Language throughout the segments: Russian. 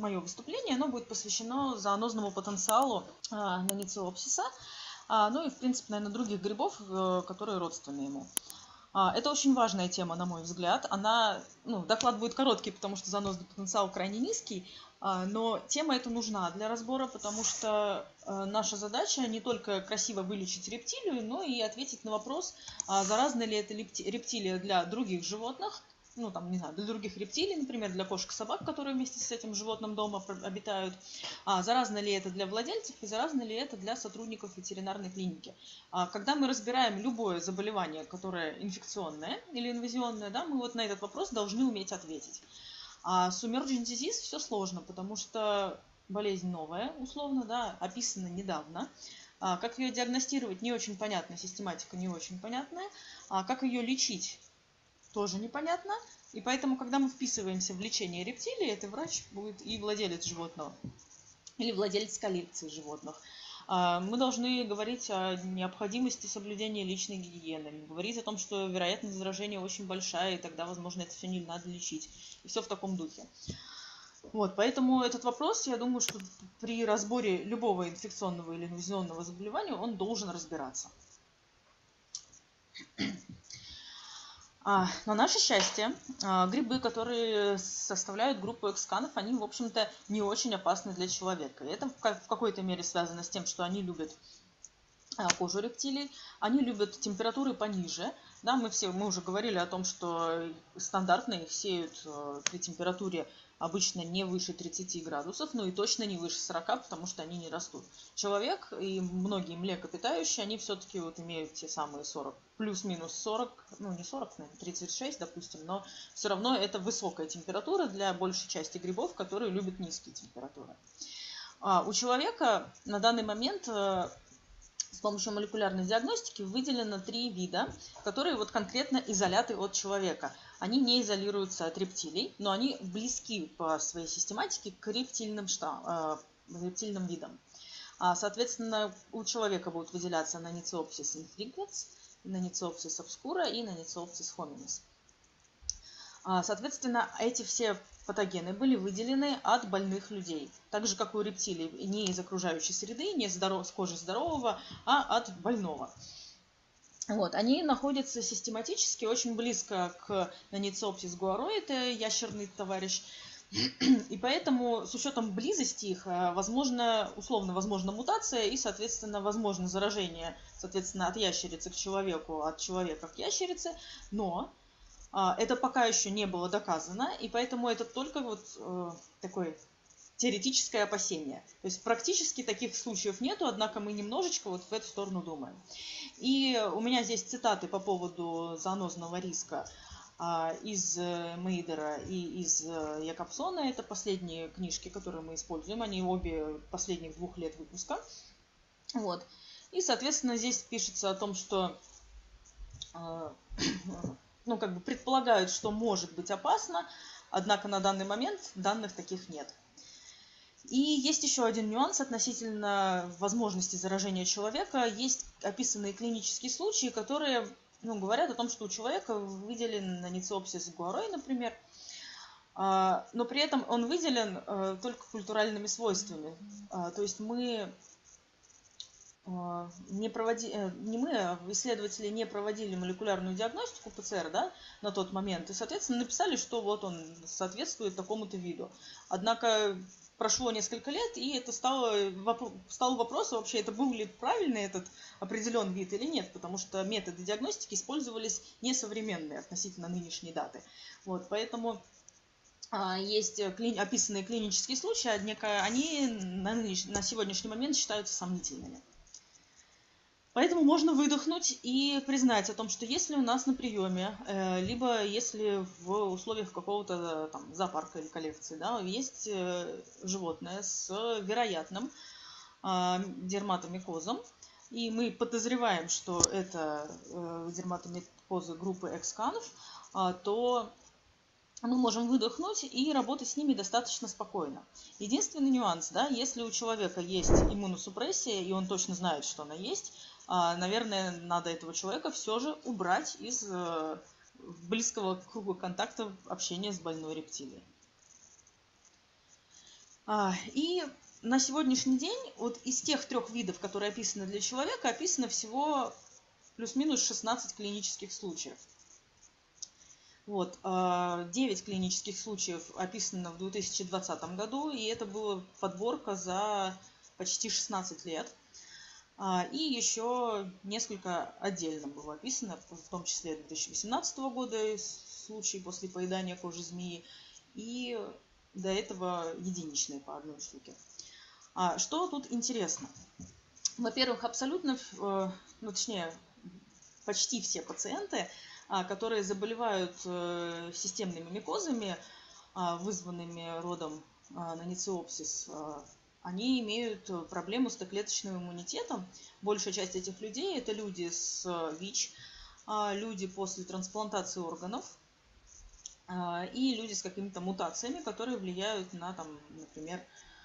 мое выступление, оно будет посвящено зоонозному потенциалу нанициопсиса, ну и, в принципе, наверное, других грибов, которые родственны ему. Это очень важная тема, на мой взгляд. Доклад будет короткий, потому что зоонозный потенциал крайне низкий, но тема эта нужна для разбора, потому что наша задача не только красиво вылечить рептилию, но и ответить на вопрос, заразна ли эта рептилия для других животных, для других рептилий, например, для кошек, собак, которые вместе с этим животным дома обитают, заразно ли это для владельцев и заразно ли это для сотрудников ветеринарной клиники. Когда мы разбираем любое заболевание, которое инфекционное или инвазионное, мы вот на этот вопрос должны уметь ответить. А с emergent disease все сложно, потому что болезнь новая, условно, описана недавно. Как ее диагностировать, не очень понятно, систематика не очень понятная. Как ее лечить, тоже непонятно. И поэтому, когда мы вписываемся в лечение рептилий, это врач будет и владелец животного, или владелец коллекции животных. Мы должны говорить о необходимости соблюдения личной гигиены, говорить о том, что вероятность заражения очень большая, и тогда, возможно, это все не надо лечить. И все в таком духе. Поэтому этот вопрос, я думаю, что при разборе любого инфекционного или инвазионного заболевания он должен разбираться. На наше счастье, грибы, которые составляют группу эксканов, они, в общем-то, не очень опасны для человека. И это в какой-то мере связано с тем, что они любят кожу рептилий, они любят температуры пониже. Мы уже говорили о том, что стандартно их сеют при температуре обычно не выше 30 градусов, но и точно не выше 40, потому что они не растут. Человек и многие млекопитающие, они все-таки имеют те самые 40, плюс-минус 40, не 40, наверное, 36, допустим, но все равно это высокая температура для большей части грибов, которые любят низкие температуры. У человека на данный момент с помощью молекулярной диагностики выделено 3 вида, которые конкретно изоляты от человека. Они не изолируются от рептилий, но они близки по своей систематике к рептильным видам. Соответственно, у человека будут выделяться Naniциopsis infringans, Naniциopsis obscura и Naniциopsis hominis. Соответственно, эти все патогены были выделены от больных людей. Так же, как у рептилий, не из окружающей среды, не с кожи здорового, а от больного. Они находятся систематически очень близко к Naniциopsis guaroi, это ящерный товарищ. И поэтому с учетом близости их возможна мутация и, соответственно, возможно заражение, от ящерицы к человеку, от человека к ящерице, но это пока еще не было доказано, и поэтому это только такое теоретическое опасение. То есть практически таких случаев нету, однако мы немножечко в эту сторону думаем. И у меня здесь цитаты по поводу зоонозного риска из Мейдера и из Якобсона. Это последние книжки, которые мы используем. Они обе последних 2 лет выпуска. И, соответственно, здесь пишется о том, что предполагают, что может быть опасно, однако на данный момент данных таких нет. И есть еще один нюанс относительно возможности заражения человека. Есть описанные клинические случаи, которые говорят о том, что у человека выделен Naniциopsis guaroi, например, но при этом он выделен только культуральными свойствами. То есть исследователи не проводили молекулярную диагностику ПЦР на тот момент, и, соответственно, написали, что он соответствует такому-то виду. Однако прошло несколько лет, и это стал вопрос, вообще это был ли правильный этот определенный вид или нет, потому что методы диагностики использовались несовременные относительно нынешней даты. Поэтому есть описанные клинические случаи, однако они на сегодняшний момент считаются сомнительными. Поэтому можно выдохнуть и признать о том, что если у нас на приеме, либо если в условиях какого-то зоопарка или коллекции, есть животное с вероятным дерматомикозом, и мы подозреваем, что это дерматомикозы группы эксканов, то мы можем выдохнуть и работать с ними достаточно спокойно. Единственный нюанс, если у человека есть иммуносупрессия, и он точно знает, что она есть, наверное, надо этого человека все же убрать из близкого круга контактов общения с больной рептилией. И на сегодняшний день вот из тех 3 видов, которые описаны для человека, описано всего плюс-минус 16 клинических случаев. Вот, 9 клинических случаев описано в 2020 году, и это была подборка за почти 16 лет. И еще несколько отдельно было описано, в том числе 2018 года случай после поедания кожи змеи, и до этого единичные по одной штуке. Что тут интересно? Во-первых, абсолютно, ну, точнее, почти все пациенты, которые заболевают системными микозами, вызванными родом нанициопсис, они имеют проблему с Т-клеточным иммунитетом. Большая часть этих людей – это люди с ВИЧ, люди после трансплантации органов и люди с какими-то мутациями, которые влияют на, там, например,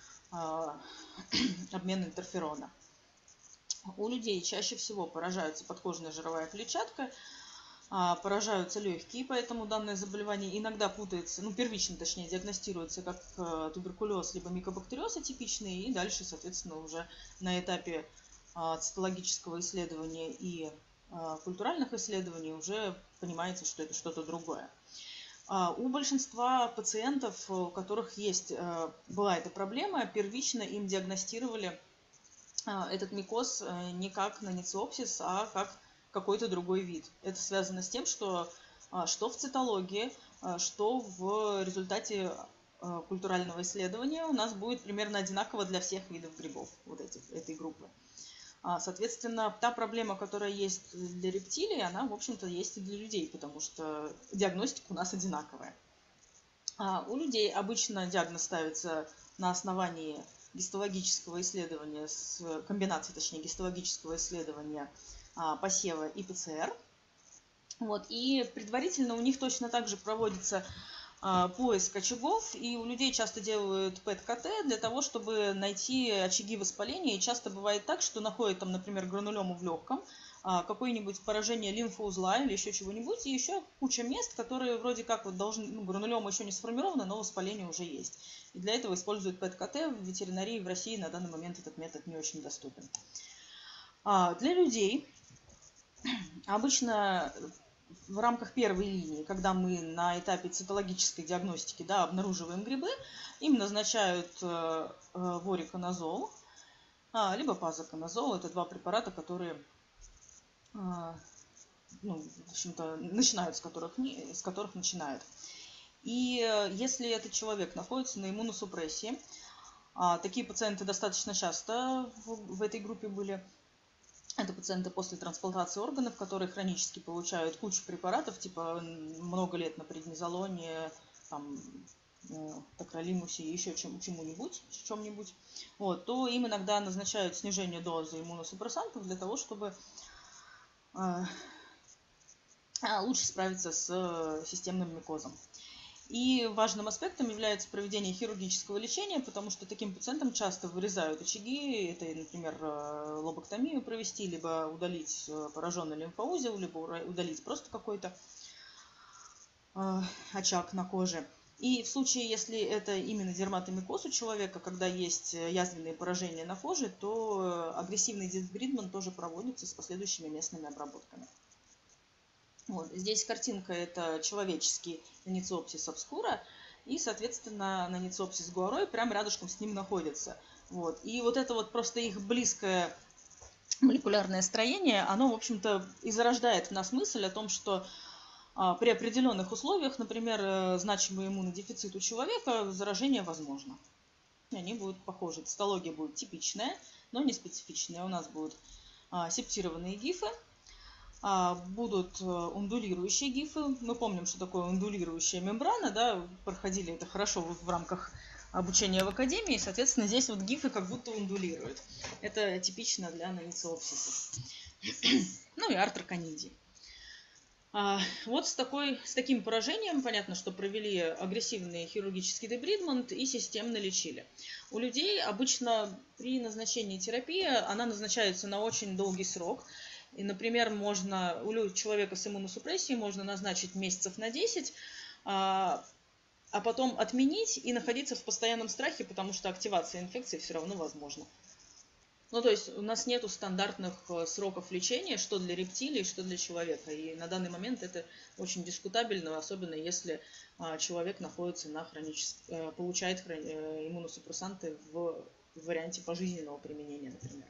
обмен интерферона. У людей чаще всего поражается подкожная жировая клетчатка, поражаются легкие, поэтому данное заболевание иногда путается, ну, первично, точнее, диагностируется как туберкулез либо микобактериоз атипичный, и дальше, соответственно, уже на этапе цитологического исследования и культуральных исследований уже понимается, что это что-то другое. У большинства пациентов, у которых была эта проблема, первично им диагностировали этот микоз не как нанициопсис, а как какой-то другой вид. Это связано с тем, что в цитологии, что в результате культурального исследования у нас будет примерно одинаково для всех видов грибов вот этой группы. Соответственно, та проблема, которая есть для рептилий, она, в общем-то, есть и для людей, потому что диагностика у нас одинаковая. У людей обычно диагноз ставится на основании гистологического исследования, комбинации, точнее, гистологического исследования посева и ПЦР. Вот, и предварительно у них точно так же проводится поиск очагов, и у людей часто делают ПЭТ-КТ для того, чтобы найти очаги воспаления, и часто бывает так, что находят там, например, гранулему в легком, какое-нибудь поражение лимфоузла или еще чего-нибудь, и еще куча мест, которые вроде как вот должны, ну, гранулема еще не сформирована, но воспаление уже есть. И для этого используют ПЭТ-КТ. В ветеринарии в России на данный момент этот метод не очень доступен. Для людей обычно в рамках первой линии, когда мы на этапе цитологической диагностики, да, обнаруживаем грибы, им назначают вориконазол, либо пазоконазол. Это 2 препарата, которые, ну, в общем-то, начинают, с которых начинают. И если этот человек находится на иммуносупрессии, такие пациенты достаточно часто в этой группе были. Это пациенты после трансплантации органов, которые хронически получают кучу препаратов, типа много лет на преднизолоне, там, токролимусе и еще чем-нибудь, вот, то им иногда назначают снижение дозы иммуносупрессантов для того, чтобы лучше справиться с системным микозом. И важным аспектом является проведение хирургического лечения, потому что таким пациентам часто вырезают очаги. Это, например, лобэктомию провести, либо удалить пораженный лимфоузел, либо удалить просто какой-то очаг на коже. И в случае, если это именно дерматомикоз у человека, когда есть язвенные поражения на коже, то агрессивный дисбридман тоже проводится с последующими местными обработками. Вот. Здесь картинка – это человеческий нанициопсис обскура, и, соответственно, нанициопсис гуарой прямо рядышком с ним находится. Вот. И вот это вот просто их близкое молекулярное строение, оно, в общем-то, и зарождает в нас мысль о том, что при определенных условиях, например, значимый иммунодефицит у человека, заражение возможно. Они будут похожи. Цитология будет типичная, но не специфичная. У нас будут септированные гифы, будут ундулирующие гифы. Мы помним, что такое ундулирующая мембрана, да, проходили это хорошо в рамках обучения в академии, соответственно, здесь вот гифы как будто ундулируют. Это типично для нанициопсисов. Ну и артроконидий. Вот с таким поражением понятно, что провели агрессивный хирургический дебридмент и системно лечили. У людей обычно при назначении терапии она назначается на очень долгий срок. И, например, у человека с иммуносупрессией можно назначить месяцев на 10, а потом отменить и находиться в постоянном страхе, потому что активация инфекции все равно возможна. Ну, то есть у нас нету стандартных сроков лечения, что для рептилий, что для человека. И на данный момент это очень дискутабельно, особенно если человек находится на получает иммуносупрессанты в варианте пожизненного применения, например.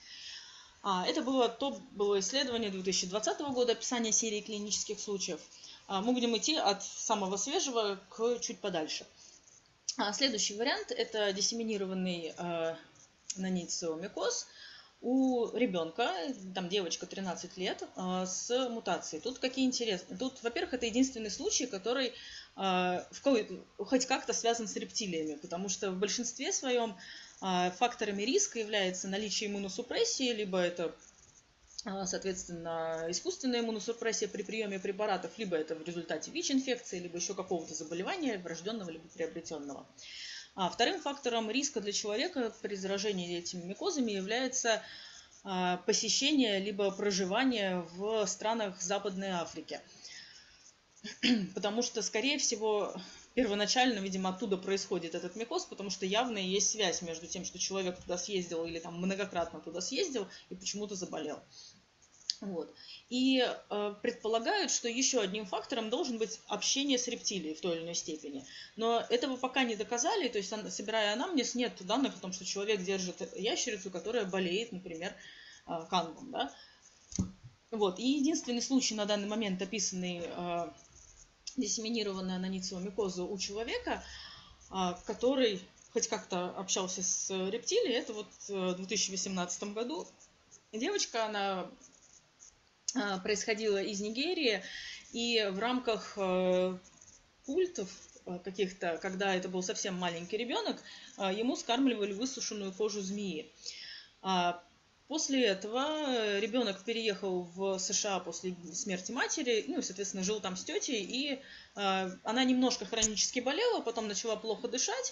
Это было исследование 2020 года, описание серии клинических случаев. Мы будем идти от самого свежего к чуть подальше. Следующий вариант – это диссеминированный нанициомикоз у ребенка, там девочка 13 лет, с мутацией. Тут какие интересные. Тут, во-первых, это единственный случай, который хоть как-то связан с рептилиями, потому что в большинстве своем факторами риска является наличие иммуносупрессии, либо это, соответственно, искусственная иммуносупрессия при приеме препаратов, либо это в результате ВИЧ-инфекции, либо еще какого-то заболевания, врожденного либо приобретенного. Вторым фактором риска для человека при заражении этими микозами является посещение либо проживание в странах Западной Африки. Потому что, скорее всего, первоначально, видимо, оттуда происходит этот микоз, потому что явно есть связь между тем, что человек туда съездил или там многократно туда съездил и почему-то заболел. Вот. И предполагают, что еще одним фактором должен быть общение с рептилией в той или иной степени. Но этого пока не доказали, то есть, собирая анамнез, нет данных о том, что человек держит ящерицу, которая болеет, например, кангом. Да? Вот. И единственный случай на данный момент, описанный диссеминированная нанициомикоза у человека, который хоть как-то общался с рептилией, это вот в 2018 году. Девочка, она происходила из Нигерии, и в рамках культов каких-то, когда это был совсем маленький ребенок, ему скармливали высушенную кожу змеи. После этого ребенок переехал в США после смерти матери, ну и, соответственно, жил там с тетей, и она немножко хронически болела, потом начала плохо дышать,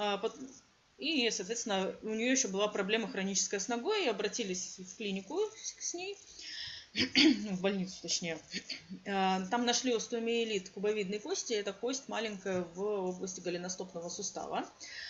и, соответственно, у нее еще была проблема хроническая с ногой, и обратились в клинику с ней, в больницу точнее. Там нашли остеомиелит кубовидной кости, это кость маленькая в области голеностопного сустава.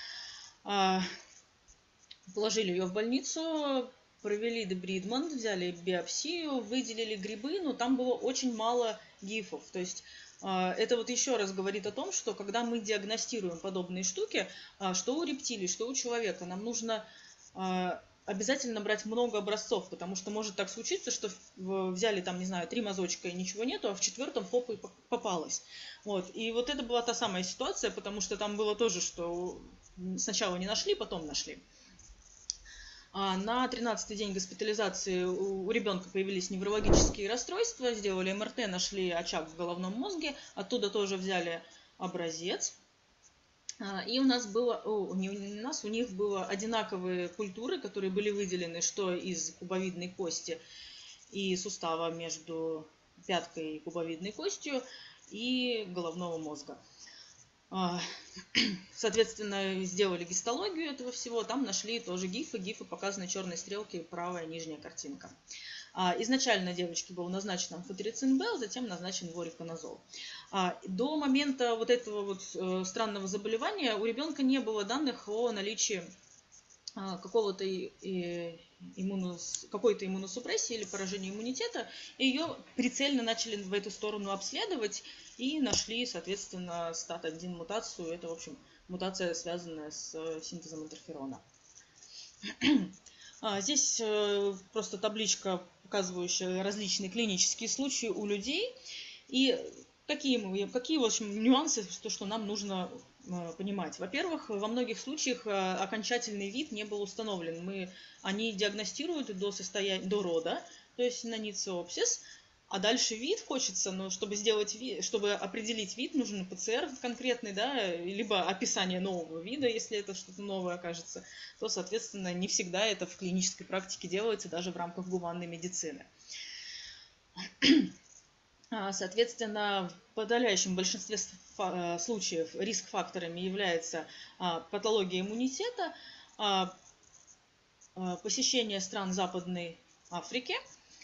Положили ее в больницу, провели дебридмент, взяли биопсию, выделили грибы, но там было очень мало гифов. То есть это вот еще раз говорит о том, что когда мы диагностируем подобные штуки, что у рептилий, что у человека, нам нужно обязательно брать много образцов, потому что может так случиться, что взяли там, не знаю, 3 мазочка и ничего нету, а в 4-м хоп и попалось. Вот. И вот это была та самая ситуация, потому что там было тоже, что сначала не нашли, потом нашли. На 13-й день госпитализации у ребенка появились неврологические расстройства, сделали МРТ, нашли очаг в головном мозге, оттуда тоже взяли образец. И у них было одинаковые культуры, которые были выделены, что из кубовидной кости и сустава между пяткой и кубовидной костью и головного мозга. Соответственно, сделали гистологию этого всего, там нашли тоже гифы. Гифы показаны черной стрелкой, правая нижняя картинка. Изначально девочке был назначен амфотерицин Б, затем назначен вориконазол. До момента вот этого вот странного заболевания у ребенка не было данных о наличии какой-то иммуносупрессии или поражения иммунитета. И ее прицельно начали в эту сторону обследовать и нашли, соответственно, стат-1 мутацию. Это, в общем, мутация, связанная с синтезом интерферона. Здесь просто табличка, показывающая различные клинические случаи у людей и какие в общем, нюансы, что нам нужно понимать. Во-первых, во многих случаях окончательный вид не был установлен. Они диагностируют до рода, то есть нанициопсис, а дальше вид хочется, но чтобы определить вид, нужен ПЦР конкретный, да, либо описание нового вида, если это что-то новое окажется, то, соответственно, не всегда это в клинической практике делается, даже в рамках гуманной медицины. Соответственно, в подавляющем большинстве случаев риск-факторами является патология иммунитета, посещение стран Западной Африки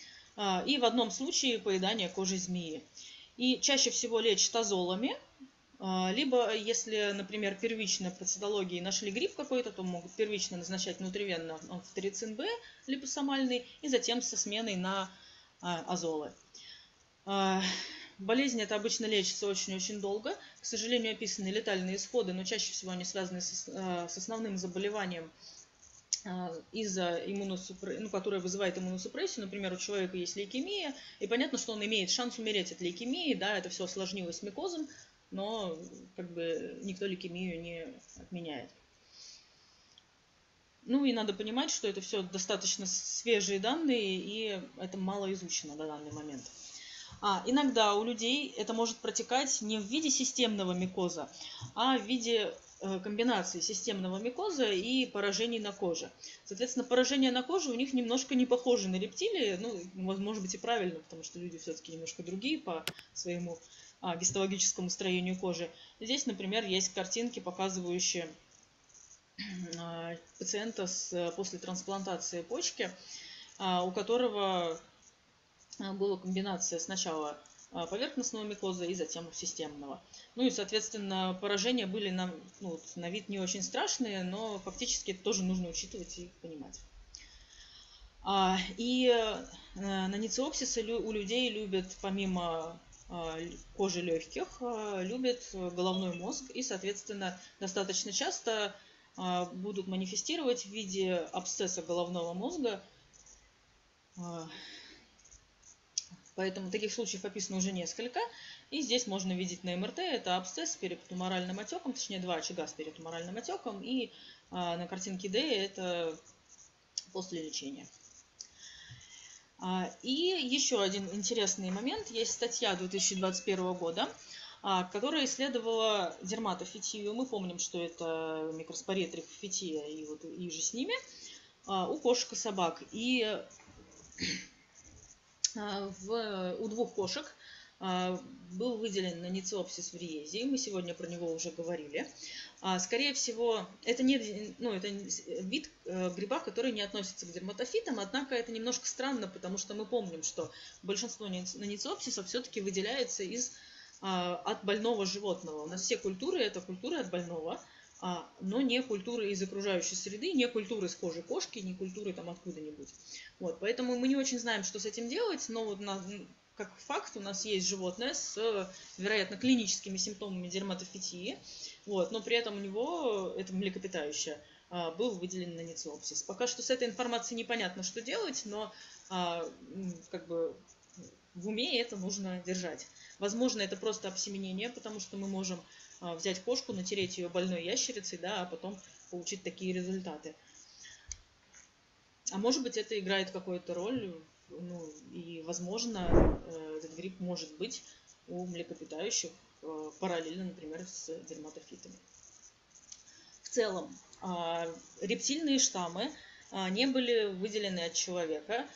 и в одном случае поедание кожи змеи. И чаще всего лечат азолами, Либо, если, например, первично при цитологии нашли гриб какой-то, то могут первично назначать внутривенно амфотерицин В, липосомальный, и затем со сменой на азолы. Болезнь эта обычно лечится очень-очень долго. К сожалению, описаны летальные исходы, но чаще всего они связаны с основным заболеванием, из-за которая вызывает иммуносупрессию. Например, у человека есть лейкемия, и понятно, что он имеет шанс умереть от лейкемии, да, это все осложнилось микозом, но как бы никто лейкемию не отменяет. Ну и надо понимать, что это все достаточно свежие данные, и это мало изучено на данный момент. Иногда у людей это может протекать не в виде системного микоза, а в виде комбинации системного микоза и поражений на коже. Соответственно, поражения на коже у них немножко не похожи на рептилии, ну, может быть и правильно, потому что люди все-таки немножко другие по своему гистологическому строению кожи. Здесь, например, есть картинки, показывающие пациента после трансплантации почки, у которого была комбинация сначала поверхностного микоза и затем системного. Ну и, соответственно, поражения были на вид не очень страшные, но фактически это тоже нужно учитывать и понимать. И нанициопсисы у людей любят, помимо кожи легких, любят головной мозг и, соответственно, достаточно часто будут манифестировать в виде абсцесса головного мозга. Поэтому таких случаев описано уже несколько. И здесь можно видеть на МРТ, это абсцесс с перитуморальным отеком, точнее 2 очага с перитуморальным отеком. И на картинке D это после лечения. И еще один интересный момент. Есть статья 2021 года, которая исследовала дерматофетию. Мы помним, что это микроспория трихофетия и же с ними у кошек и собак. И у 2 кошек был выделен нанициопсис вриези, мы сегодня про него уже говорили. Скорее всего, это вид гриба, который не относится к дерматофитам, однако это немножко странно, потому что мы помним, что большинство нанициопсисов все-таки выделяется от больного животного. У нас все культуры – это культуры от больного, но не культуры из окружающей среды, не культуры с кожи кошки, не культуры там откуда-нибудь. Вот, поэтому мы не очень знаем, что с этим делать, но вот как факт у нас есть животное с, вероятно, клиническими симптомами дерматофетии, вот, но при этом у него, это млекопитающее, был выделен нанициопсис. Пока что с этой информацией непонятно, что делать, но как бы в уме это нужно держать. Возможно, это просто обсеменение, потому что мы можем взять кошку, натереть ее больной ящерицей, да, а потом получить такие результаты. А может быть, это играет какую-то роль, и, возможно, этот гриб может быть у млекопитающих параллельно, например, с дерматофитами. В целом, рептильные штаммы не были выделены от человека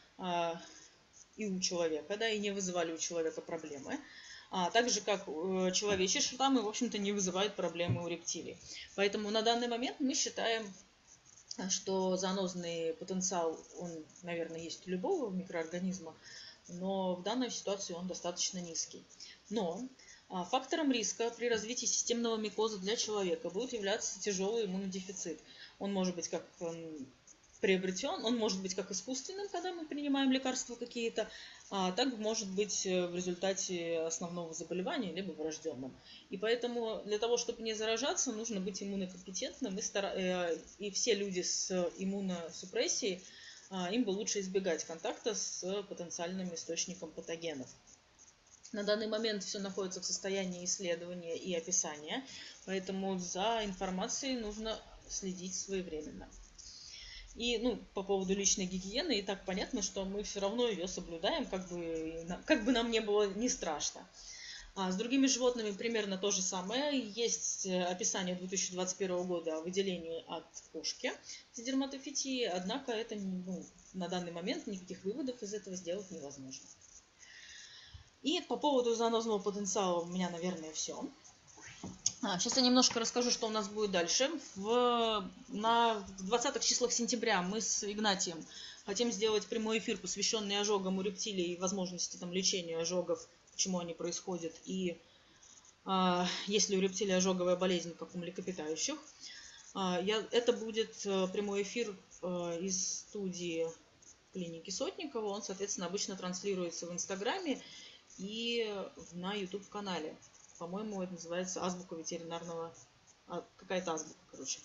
и у человека, да, и не вызывали у человека проблемы. Так же, как человечьи штаммы, в общем-то, не вызывают проблемы у рептилий. Поэтому на данный момент мы считаем, что занозный потенциал, он, наверное, есть у любого микроорганизма, но в данной ситуации он достаточно низкий. Но фактором риска при развитии системного микоза для человека будет являться тяжелый иммунодефицит. Он может быть как приобретен, он может быть как искусственным, когда мы принимаем лекарства какие-то, так может быть в результате основного заболевания, либо врожденным. И поэтому для того, чтобы не заражаться, нужно быть иммунокомпетентным, и все люди с иммуносупрессией, им бы лучше избегать контакта с потенциальным источником патогенов. На данный момент все находится в состоянии исследования и описания, поэтому за информацией нужно следить своевременно. И по поводу личной гигиены, и так понятно, что мы все равно ее соблюдаем, как бы нам не было не страшно. С другими животными примерно то же самое. Есть описание 2021 года о выделении от кошки с дерматофетией, однако это на данный момент никаких выводов из этого сделать невозможно. И по поводу занозного потенциала у меня, наверное, все. Сейчас я немножко расскажу, что у нас будет дальше. В 20-х числах сентября мы с Игнатием хотим сделать прямой эфир, посвященный ожогам у рептилий и возможности лечения ожогов, почему они происходят и Если у рептилий ожоговая болезнь, как у млекопитающих. Это будет прямой эфир из студии клиники Сотникова. Он, соответственно, обычно транслируется в Инстаграме и на YouTube-канале. По-моему, это называется азбука ветеринарного... Какая-то азбука, короче.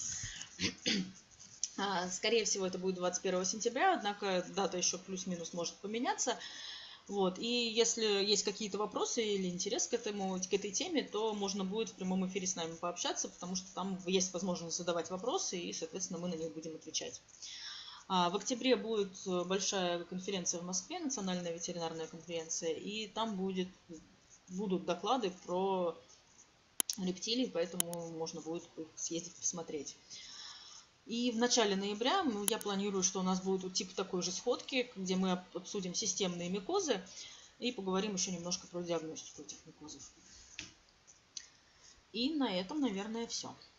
Скорее всего, это будет 21 сентября, однако дата еще плюс-минус может поменяться. Вот. И если есть какие-то вопросы или интерес к этой теме, то можно будет в прямом эфире с нами пообщаться, потому что там есть возможность задавать вопросы, и, соответственно, мы на них будем отвечать. В октябре будет большая конференция в Москве, национальная ветеринарная конференция, и там будут доклады про рептилий, поэтому можно будет съездить посмотреть. И в начале ноября я планирую, что у нас будет тип такой же сходки, где мы обсудим системные микозы и поговорим еще немножко про диагностику этих микозов. И на этом, наверное, все.